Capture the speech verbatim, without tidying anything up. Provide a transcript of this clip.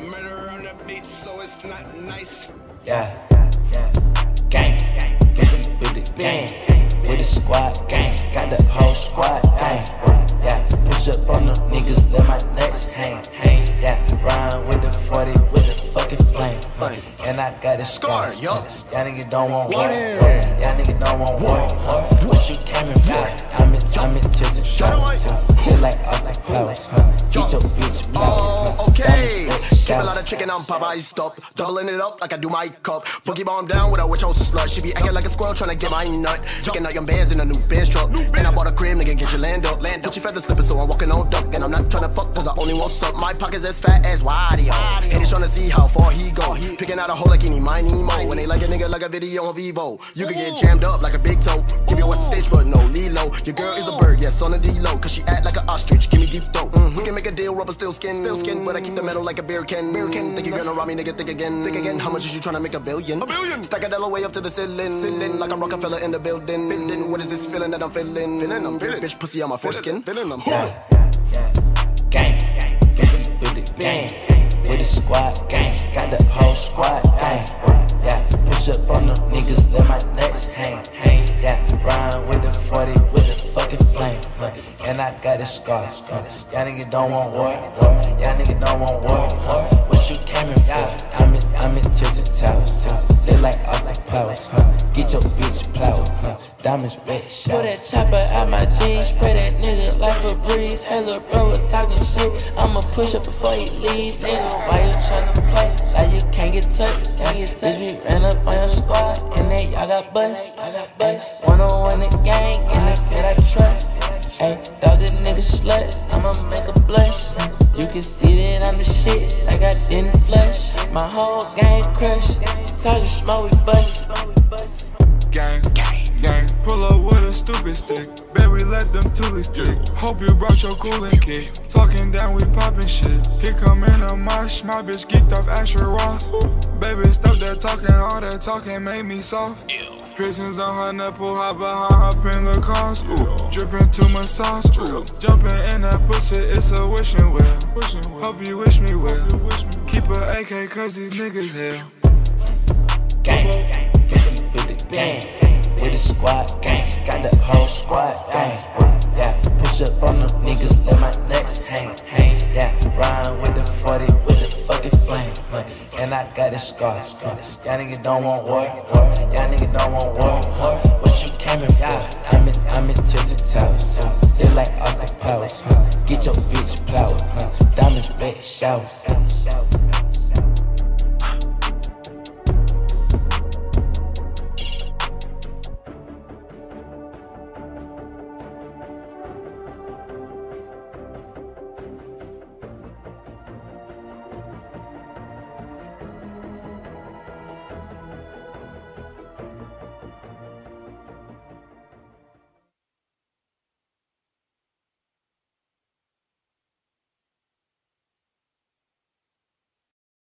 Murder on the beach, so it's not nice. Yeah, yeah. Gang, gang, with the gang, with the squad, gang. Got the whole squad, gang. Yeah, push up on them niggas, let my nuts hang, hang. Yeah, ride with the forty, with the fucking flame. And I got a scar, yo. Y'all niggas don't want war, y'all niggas don't want war. What you came in for? I'm in, I'm in Tilted Towers. Feel like Austin Powers, huh? Get your bitch blow. Oh, okay. Keep a lot of chicken on Popeye stop. Doubling it up like I do my cup. Boogie bomb down with a witch old slut. She be acting like a squirrel trying to get my nut. Picking up your bands in a new Benz truck. And I bought a crib, nigga, get your land up. Land up. Gucci feather slippers, so I'm walking on duck. And I'm not trying to fuck, cause I only want suck. My pockets as fat as Wadio. And he's trying to see how far he go. Picking out a hole like any mine Nemo. When they like a nigga like a video on Vivo. You can get jammed up like a big toe. Give you a stitch, but no Lilo. Your girl is a bird, yes, on the D-low. Cause she act like an ostrich, give me deep throat. Mm-hmm. We can make a deal, rubber still skin. Still skin, but I keep the metal like a beer can. Beer can. Think you're gonna rob me, nigga, think again. Think again, how much is you trying to make a billion? A billion. Stack a dollar way up to the ceiling. Ceiling like I'm Rockefeller in the building. Building, what is this feeling that I'm feeling? Feeling, I'm feeling. Bitch, pussy on my foreskin. Feeling, I'm yeah. Gang, gang, with the gang, with the squad, gang. Got the whole squad, gang. Yeah, push up on them niggas, let my nuts hang, hang. Yeah, ride with the forty, with the fucking flame. And I got a scar. Y'all niggas don't want war, y'all niggas don't want war. What you came in for? I'm in, I'm in Tilted Towers. They like Austin Powers, huh? Get your bitch plowed, huh? Diamonds red shot. Pull that chopper out my jeans, spray that nigga like a breeze. Hey little bro, we're talking shit. I'ma push up before he leaves, nigga. Why you tryna play? Like you can't get touched, can't get touched. Bitch, we ran up on your squad, and then y'all got bust. I got bust. One on one the gang, and they said I trust. Hey, dog a nigga slut, I'ma make a blush. You can see that I'm the shit, like I didn't flush. My whole gang crushed, talking smoke, we bust. Gang, gang, pull up with a stupid stick. Bet we let them toolies stick. Hope you brought your cooling kit. Talking down, we poppin' shit. Kick come in a mosh, my bitch geeked off Asher Roth. Baby, stop that talking, all that talking made me soft. Piercings on her nipple, hop behind her pin the cars. Ooh, dripping too much sauce. Ooh, jumping in that pussy, it's a wishing well. Hope you wish me well. Keep a A K cause these niggas hell. Gang, gang, with the gang, with the squad, gang. Got the whole squad, gang. Yeah, push up on them niggas, let my nuts hang, hang. Yeah, ride with the forty, with the fucking flame. And I got a scar. Y'all niggas don't want war, y'all niggas don't want war. What you came in for? I'm in, I'm in Tilted Towers. They like Austin Powers, huh? Get your bitch plowed, huh? Diamonds red showers.